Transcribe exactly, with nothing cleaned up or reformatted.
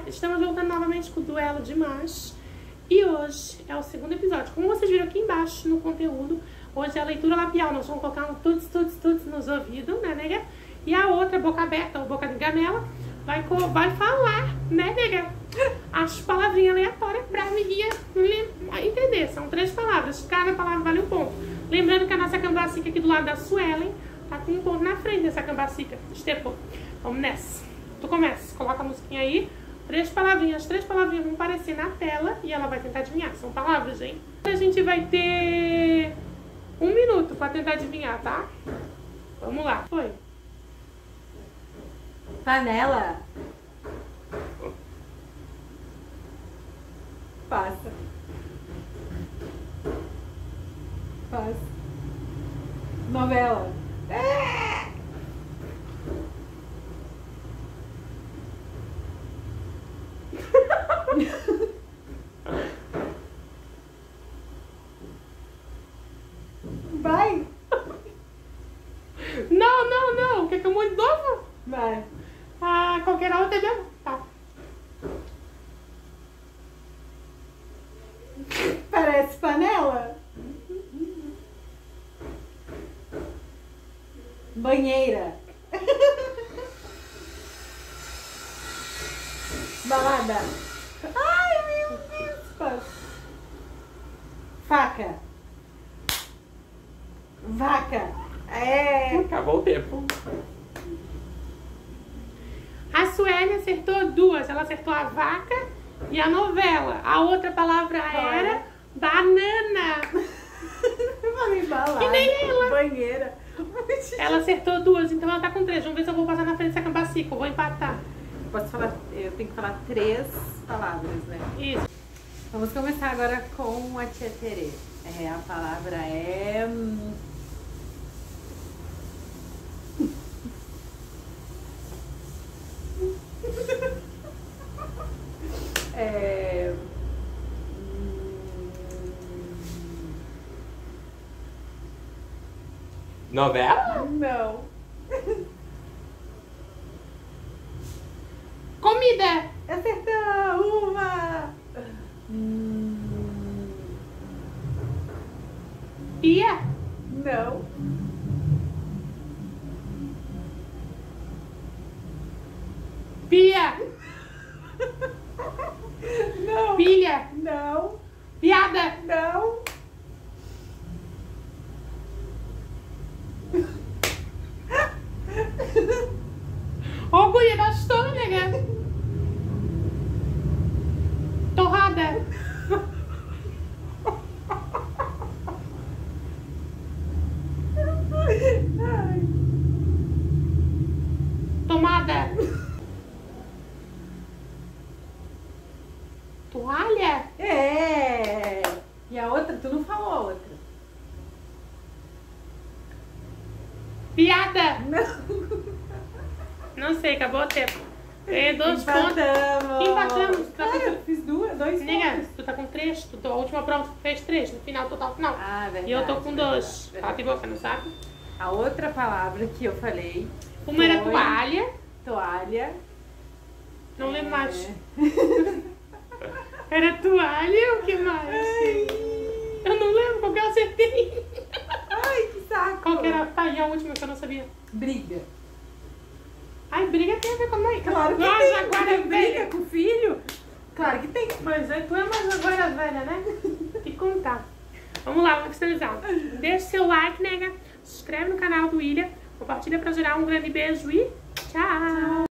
Estamos voltando novamente com o Duelo de Machos. E hoje é o segundo episódio. Como vocês viram aqui embaixo no conteúdo, hoje é a leitura labial. Nós vamos colocar um tuts, tuts, tuts nos ouvidos, né, nega? E a outra, boca aberta ou boca de gamela, vai, vai falar, né, nega? As palavrinhas aleatórias pra amiguinha entender. São três palavras, cada palavra vale um ponto. Lembrando que a nossa cambacica aqui do lado da Suelen tá com um ponto na frente dessa cambacica. Estepou. Vamos nessa. Tu começa, coloca a musiquinha aí. Três palavrinhas, três palavrinhas vão aparecer na tela e ela vai tentar adivinhar. São palavras, hein? A gente vai ter um minuto pra tentar adivinhar, tá? Vamos lá. Foi. Panela. Passa. Passa. Novela. É! Vai! Não, não, não! Quer que eu mude de novo? Vai. Ah, qualquer outra mesmo? Tá. Parece panela? Banheira. Balada. Ai, meu Deus. Faca. Vaca. É. Acabou o tempo. A Sueli acertou duas. Ela acertou a vaca e a novela. A outra palavra era banana. Eu falei balada. E nem ela. Banheira. Ela acertou duas, então ela tá com três. Vamos ver se eu vou passar na frente dessa cambacica. Eu vou empatar. Posso falar, eu tenho que falar três palavras, né? Isso. Vamos começar agora com a tia Terê. É, a palavra é... é... Novela? Não. Comida. Acertou! Uma! Hum... Pia. Não. Pia. Não. Pilha. Não. Piada. Não. Ô, guria, gastou, nega. Torrada. Ai. Tomada. Toalha. É. E a outra? Tu não falou a outra. Piada. Não. Não sei, acabou o tempo. Ganhei dois Empatamos. pontos. Empatamos. Tá Cara, com... eu fiz duas, dois Nega, pontos. tu tá com três. Tu, tu, a última prova tu fez três. No final, total final. Ah, verdade. E eu tô com verdade, dois. verdade. Cala a boca, não sabe? A outra palavra que eu falei... Uma era foi toalha. Toalha. Não lembro É. mais. Era toalha, o que mais? Ai. Eu não lembro qual que eu acertei. Ai, que saco. Qual que era? Tá, e a última que eu não sabia. Briga. Ai, briga tem a ver com a mãe. Claro que Nossa, tem. agora é Briga velha. com o filho? Claro que tem. Mas aí tu é mais agora velha, né? Tem que contar. Vamos lá, vamos finalizar. Deixa seu like, nega. Se inscreve no canal do William. Compartilha pra gerar um grande beijo e tchau.